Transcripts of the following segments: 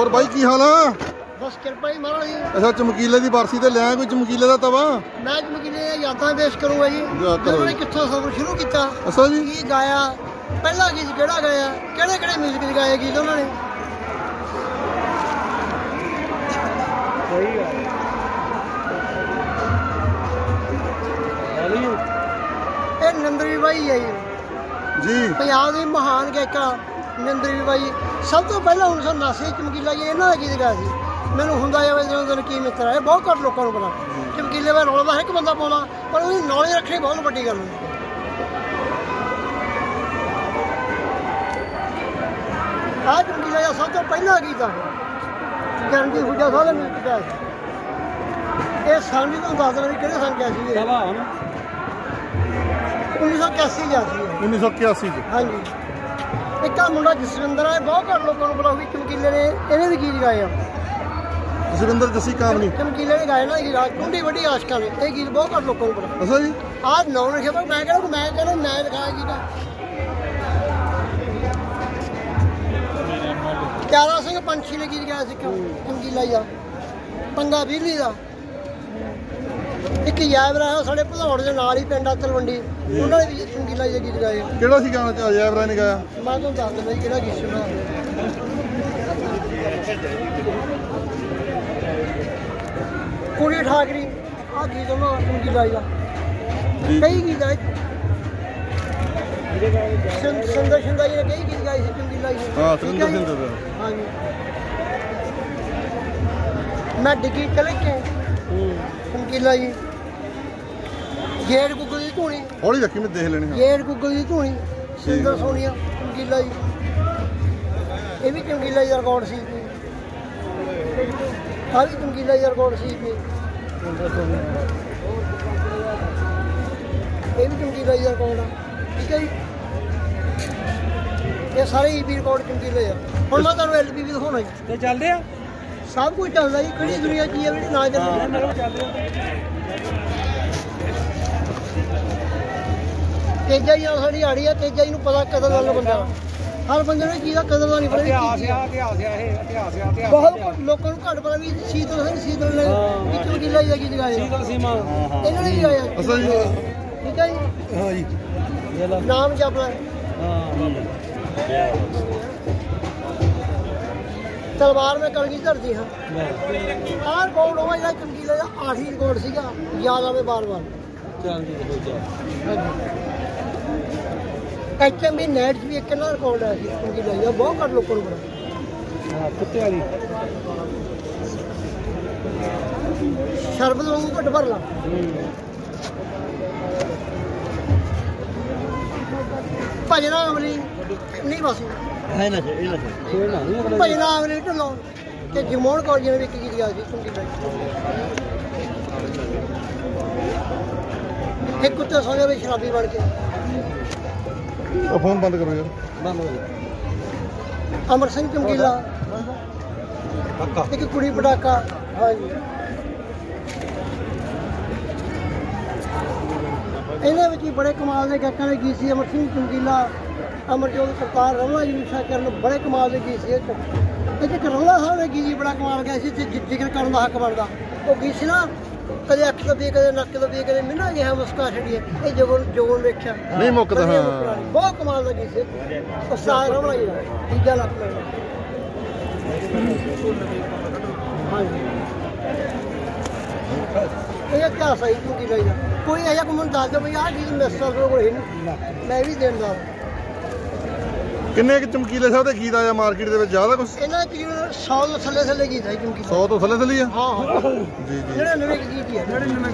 और भाई की हाल है? बस कृपा ही महाराज जी। अच्छा चमकीले की बरसी ते लिया कोई चमकीले का तवा? मैं चमकीले यादां पेश करूंगा जी। उन्होंने कित्थों सफर शुरू किया, अच्छा जी की गाया, पहला गीत केड़ा गाया, केड़े केड़े म्यूजिक च गाए गीत उन्होंने। ਇਹ ਨੰਦਰੀ ਬਾਈ ਹੈ ਜੀ ਪੰਜਾਬ ਦੇ ਮਹਾਨ ਗਾਇਕਾ ਨੰਦਰੀ ਬਾਈ। ਸਭ ਤੋਂ ਪਹਿਲਾਂ 1979 ਚਮਕੀਲਾ ਜੀ ਇਹਨਾਂ ਦਾ ਗੀਤ ਗਾਇਆ ਸੀ, ਮੈਨੂੰ ਹੁੰਦਾ ਜਾਵੇ ਜਦੋਂ ਦਿਨ ਕੀ ਮਿੱਤਰ ਹੈ। ਬਹੁਤ ਘੱਟ ਲੋਕਾਂ ਨੂੰ ਪਤਾ ਚਮਕੀਲੇ ਦਾ ਰੌਲਾ ਹਰ ਇੱਕ ਬੰਦਾ ਪਾਉਂਦਾ, ਪਰ ਉਹਦੀ ਨੌਲੇਜ ਰੱਖਣੀ ਬਹੁਤ ਵੱਡੀ ਗੱਲ ਹੁੰਦੀ। ਆਹ ਚਮਕੀਲਾ ਦਾ ਸਭ ਤੋਂ ਪਹਿਲਾ ਗੀਤ ਆ ਗਰੰਟੀ ਹੁਜਾ ਸਾਹਿਬ ਨੇ ਗਾਇਆ ਸੀ। ਇਹ ਸੰਨ ਵੀ ਤੁਹਾਨੂੰ ਦੱਸ ਦੇਣਾ ਵੀ ਕਿਹੜੇ ਸੰਨ ਕਿਹਾ ਸੀ। 1981 ਗਿਆ ਸੀ 1981 ਚ। ਹਾਂਜੀ ਇੱਕ ਆ ਮੁੰਡਾ ਜਸਵਿੰਦਰ ਹੈ, ਬਹੁਤ ਘੱਟ ਲੋਕਾਂ ਨੂੰ ਪਤਾ ਵੀ ਚਮਕੀਲੇ ਨੇ ਇਹਨੇ ਵੀ ਗੀਤ ਗਾਏ ਆ। ਜਸਵਿੰਦਰ ਜੱਸੀ ਕਾਮਨੀ ਚਮਕੀਲੇ ਨੇ ਗਾਏ ਨਾ ਗੀਤ ਕੁੰਡੀ ਵੱਡੀ ਆਸ਼ਕਾਂ ਨੇ। ਇਹ ਗੀਤ ਬਹੁਤ ਘੱਟ ਲੋਕਾਂ ਨੂੰ ਪਤਾ। ਅੱਛਾ ਜੀ ਆਹ ਨੌ ਲਿਖਿਆ, ਪਰ ਮੈਂ ਕਹਿੰਦਾ ਮੈਂ ਲਿਖਾਇਆ ਗੀਤ ਪਿਆਰਾ ਸਿੰਘ ਪੰਛੀ ਨੇ ਗੀਤ ਗਾਇਆ ਸੀ ਚਮਕੀਲਾ ਜੀ ਦਾ। ਪੰਗਾ ਬਿਜਲੀ ਦਾ ਇੱਕ ਯਾਬਰਾ ਹੈ ਸਾਡੇ ਭਦੌੜ ਦੇ ਨਾਲ ਹੀ ਪਿੰਡ ਆ ਤਲਵੰਡੀ, ਉਹਨਾਂ ਨੇ ਵੀ ਚਮਕੀਲਾ ਜੀ ਦੇ ਗੀਤ ਗਾਏ। ਕਿਹੜਾ ਸੀ ਗਾਣਾ ਅਜੈਬ ਰਾਏ ਨੇ ਗਾਇਆ? ਮੈਂ ਤੁਹਾਨੂੰ ਦੱਸ ਦਿੰਦਾ ਜੀ ਕਿਹੜਾ ਗੀਤ ਸੁਣਾ। ਕੁੜੀ ਠਾਕਰੀ ਆਹ ਗੀਤ ਉਹਨਾਂ ਦਾ ਚਮਕੀਲਾ ਜੀ ਦਾ। ਕਈ ਗੀਤ ਆਏ ਸੁੰਦਰ ਸ਼ਿੰਦਾ ਜੀ ਨੇ ਕਈ ਗੀਤ ਗਾਏ ਸੀ ਚਮਕੀਲਾ ਜੀ। ਹਾਂ ਸੁੰਦਰ ਸ਼ਿੰਦਾ ਦਾ। ਹਾਂਜੀ ਮੈਂ ਡਿੱਗੀ ਚਲੇ ਕੇ ਚਮਕੀਲਾ ਜੀ। ਗੇੜ ਗੁੱਗਲ ਦੀ ਧੂਣੀ ਹੌਲੀ ਰੱਖੀ ਮੈਂ ਦੇਖ ਲੈਣੀ। ਗੇੜ ਗੁੱਗਲ ਦੀ ਧੂਣੀ ਸੁੰਦਰ ਸੋਨੀਆ ਚਮਕੀਲਾ ਜੀ। ਇਹ ਵੀ ਚਮਕੀਲਾ ਜੀ ਦਾ ਰਿਕਾਰਡ ਸੀ। ਆਹ ਵੀ ਚਮਕੀਲਾ ਜੀ ਦਾ ਰਿਕਾਰਡ ਸੀ। ਇਹ ਵੀ ਚਮਕੀਲਾ ਜੀ ਦਾ ਰਿਕਾਰਡ ਆ। ਠੀਕ ਹੈ ਜੀ, ਇਹ ਸਾਰੇ ਈਪੀ ਰਿਕਾਰਡ ਚਮਕੀਲੇ ਆ। ਹੁਣ ਮੈਂ ਤੁਹਾਨੂੰ ਐਲਪੀ ਵੀ ਦਿਖਾਉਣਾ ਜੀ। ਤੇ ਚੱਲਦੇ ਆ ਸਭ ਕੁਝ ਚੱਲਦਾ ਜੀ। ਕਿਹੜੀ ਦੁਨੀਆ ਕੀ ਹੈ ਜਿਹੜੀ ਨਾ ਚੱਲਦੀ। ਤੇਜਾ ਜੀ ਨਾਲ ਸਾਡੀ ਆੜੀ ਆ। ਤੇਜਾ ਜੀ ਨੂੰ ਪਤਾ ਕਦਰ ਦਾ ਬੰਦਾ, ਹਰ ਬੰਦੇ ਨੂੰ ਚੀਜ਼ ਦਾ ਕਦਰ ਦਾ ਨਹੀਂ ਪਤਾ। ਬਹੁਤ ਲੋਕਾਂ ਨੂੰ ਘੱਟ ਪਤਾ ਵੀ ਸ਼ੀਤਲ ਸਿੰਘ ਨੇ ਚਮਕੀਲਾ ਜੀ ਦਾ ਗੀਤ ਗਾਇਆ। ਇਹਨਾਂ ਨੇ ਵੀ ਗਾਇਆ। ਅੱਛਾ ਜੀ ਠੀਕ ਹੈ ਜੀ। ਹਾਂ ਜੀ ਨਾਮ ਜਪਣਾ ਤਲਵਾਰ ਮੈਂ ਕਲਗੀ ਧਰਦੀ ਹਾਂ। ਆਹ ਰਿਕਾਰਡ ਹੋਇਆ ਜਿਹੜਾ ਚਮਕੀਲਾ ਦਾ 8ਵੀਂ ਰਿਕਾਰਡ ਸੀਗਾ। ਯਾਦ ਆਵੇ ਬਾਰ-ਬਾਰ। HMV ਨੈਟ 'ਚ ਵੀ ਇੱਕ ਨਾ ਰਿਕਾਰਡ ਆਇਆ ਸੀ ਚਮਕੀਲਾ ਜੀ ਦਾ, ਬਹੁਤ ਘੱਟ ਲੋਕਾਂ ਨੂੰ ਪਤਾ। ਕੁੱਤੇ ਵਾਲੀ ਸ਼ਰਬਤ ਵਾਂਗੂ ਘੱਟ ਭਰ ਲਾ। ਭਜਨਾ ਅਮਲੀ ਨਹੀਂ ਬਸ ਭਜਨਾ ਅਮਲੀ ਢਿੱਲੋਂ ਤੇ ਜਮੋਹਨ ਕੌਰ ਜੀ ਨੇ ਵੀ ਇੱਕ ਗੀਤ ਗਾਇਆ ਸੀ ਚਮਕੀਲਾ ਜੀ। ਇੱਕ ਕੁੱਤੇ ਸੌਂਦੇ ਵਿੱਚ ਸ਼ਰਾਬੀ ਬਣ ਕੇ। ਫੋਨ ਬੰਦ ਕਰੋ ਯਾਰ। ਬੰਦ ਹੋ ਗਿਆ। ਅਮਰ ਸਿੰਘ ਚਮਕੀਲਾ ਇੱਕ ਕੁੜੀ ਪਟਾਕਾ। ਹਾਂਜੀ ਇਹਨਾਂ ਵਿੱਚ ਹੀ ਬੜੇ ਕਮਾਲ ਦੇ ਗਾਇਕਾਂ ਦੇ ਗੀਤ ਸੀ। ਅਮਰ ਸਿੰਘ ਚਮਕੀਲਾ, ਅਮਰਜੋਤ ਕਰਤਾਰ, ਰਮਲਾ ਜੀ ਵਿਸ਼ਾ ਕਰਨ ਬੜੇ ਕਮਾਲ ਦੇ ਗੀਤ ਸੀ। ਇੱਕ ਰਮਲਾ ਸਾਹਿਬ ਨੇ ਗੀਤ ਜੀ ਬੜਾ ਕਮਾਲ ਗਿਆ ਸੀ। ਜ਼ਿਕਰ ਕਰਨ ਦਾ ਹੱਕ ਬਣਦਾ ਉਹ ਗੀਤ ਸੀ ਨਾ। ਕਦੇ ਅੱਖ ਤੋਂ ਵੀ, ਕਦੇ ਨੱਕ ਤੋਂ ਵੀ, ਕਦੇ ਮਿੰਨਾ ਜਿਹਾ ਮੁਸਕਾ ਛੱਡੀਏ। ਇਹ ਜੋਗਨ ਵੇਖਿਆ ਨਹੀਂ ਮੁੱਕਦਾ। ਹਾਂ ਬਹੁਤ ਕਮਾਲ ਦਾ ਗੀਤ ਸੀ। ਉਸਤਾਦ ਰਮਲਾ ਜੀ ਦਾ ਤੀਜਾ ਲੱਖ ਲੈਣਾ। ਹਾਂਜੀ ਇਹ ਇਤਿਹਾਸ ਹੈ ਚਮਕੀਲਾ ਜੀ ਦਾ। ਕੋਈ ਇਹੋ ਜਿਹਾ ਕੋਈ ਮੈਨੂੰ ਦੱਸ ਦਿਓ ਬਈ ਆਹ ਚੀਜ਼ ਮਿਸ ਕਰ ਕੋਲ ਹੈ ਨਹੀਂ, ਮੈਂ ਵੀ ਦੇਣਦਾਰ। ਕਿੰਨੇ ਚਮਕੀਲੇ ਸਾਹਿਬ ਦੇ ਗੀਤ ਆਇਆ ਮਾਰਕੀਟ ਦੇ ਵਿੱਚ? ਜ਼ਿਆਦਾ ਕੁਛ ਇਹਨਾਂ ਤਕਰੀਬਨ 100 ਤੋਂ ਥੱਲੇ ਗੀਤ ਹੈ ਚਮਕੀਲਾ। 100 ਤੋਂ ਥੱਲੇ ਆ? ਹਾਂ ਜੀ ਜੀ 99 ਗੀਤ ਹੀ ਹੈ। 99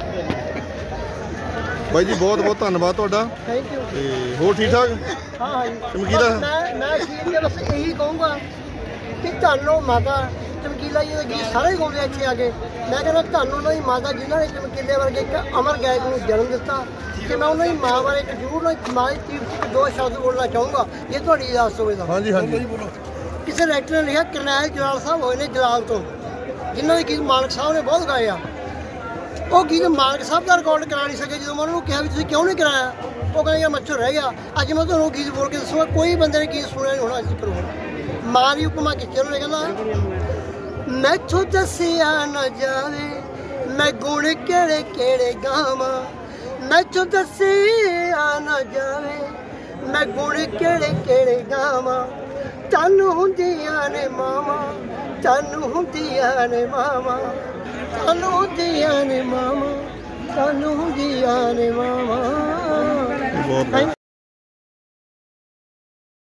ਬਾਈ ਜੀ ਬਹੁਤ ਬਹੁਤ ਧੰਨਵਾਦ ਤੁਹਾਡਾ। Thank you. ਤੇ ਹੋਰ ਠੀਕ ਠਾਕ? ਹਾਂ ਜੀ ਚਮਕੀਲਾ ਮੈਂ ਅਖੀਰ ਤੇ ਬਸ ਇਹੀ ਕਹੂੰਗਾ ਕਿ ਤੁਹਾਨੂੰ ਮਾਤਾ ਚਮਕੀਲਾ ਜੀ ਦੇ ਗੀਤ ਸਾਰੇ ਗਾਉਂਦੇ ਇੱਥੇ ਆ ਕੇ। ਮੈਂ ਕਹਿੰਦਾ ਤੁਹਾਨੂੰ ਉਹਨਾਂ ਦੀ ਮਾਤਾ ਜਿਨ੍ਹਾਂ ਨੇ ਚਮਕੀਲੇ ਵਰਗੇ ਇੱਕ ਅਮਰ ਗਾਇਕ ਨੂੰ ਜਨਮ ਦਿੱਤਾ। ਕਿ ਮੈਂ ਉਹਨਾਂ ਦੀ ਮਾਂ ਬਾਰੇ ਇੱਕ ਜ਼ਰੂਰ ਮਾਂ ਦੀ ਤਰੀਫ 'ਚ ਦੋ ਸ਼ਬਦ ਬੋਲਣਾ ਚਾਹੂੰਗਾ ਜੇ ਤੁਹਾਡੀ ਇਜਾਜ਼ਤ ਹੋਵੇ ਤਾਂ। ਹਾਂਜੀ ਹਾਂਜੀ ਕਿਸੇ ਰਾਈਟਰ ਨੇ ਲਿਖਿਆ ਕਰਨੈਲ ਜਲਾਲ ਸਾਹਿਬ ਹੋਏ ਨੇ ਜਲਾਲ ਤੋਂ, ਜਿਨ੍ਹਾਂ ਦੇ ਗੀਤ ਮਾਨਕ ਸਾਹਿਬ ਨੇ ਬਹੁਤ ਗਾਏ ਆ। ਉਹ ਗੀਤ ਮਾਨਕ ਸਾਹਿਬ ਦਾ ਰਿਕਾਰਡ ਕਰਾ ਨਹੀਂ ਸਕੇ। ਜਦੋਂ ਮੈਂ ਉਹਨਾਂ ਨੂੰ ਕਿਹਾ ਵੀ ਤੁਸੀਂ ਕਿਉਂ ਨਹੀਂ ਕਰਾਇਆ, ਉਹ ਕਹਿੰਦੇ ਯਾਰ ਮੱਛਰ ਰਹਿ ਗਿਆ। ਅੱਜ ਮੈਂ ਤੁਹਾਨੂੰ ਗੀਤ ਬੋਲ ਕੇ ਦੱਸੂਗਾ ਕੋਈ ਬੰਦੇ ਨੇ ਗੀਤ ਸੁਣਿਆ ਨਹੀਂ ਹੋਣਾ। ਅੱਜ ਕਰੋ ਮਾਂ ਦੀ ਉਪਮਾ ਕੀਤੀ ਉਹਨੇ, ਕਹਿੰਦਾ ਮੈਥੋਂ ਦੱਸਿਆ ਨਾ ਜਾਵੇ ਮੈਂ ਗੁਣ ਕਿਹੜੇ ਕਿਹੜੇ ਗਾਵਾਂ, ਮੈਥੋਂ ਦੱਸਿਆ ਨਾ ਜਾਵੇ ਮੈਂ ਗੁਣ ਕਿਹੜੇ ਕਿਹੜੇ ਗਾਵਾਂ, ਤਨ ਹੁੰਦੀਆਂ ਨੇ ਮਾਵਾਂ, ਤਨ ਹੁੰਦੀਆਂ ਨੇ ਮਾਵਾਂ, ਤਨ ਹੁੰਦੀਆਂ ਨੇ ਮਾਵਾਂ, ਤਨ ਹੁੰਦੀਆਂ ਨੇ ਮਾਵਾਂ।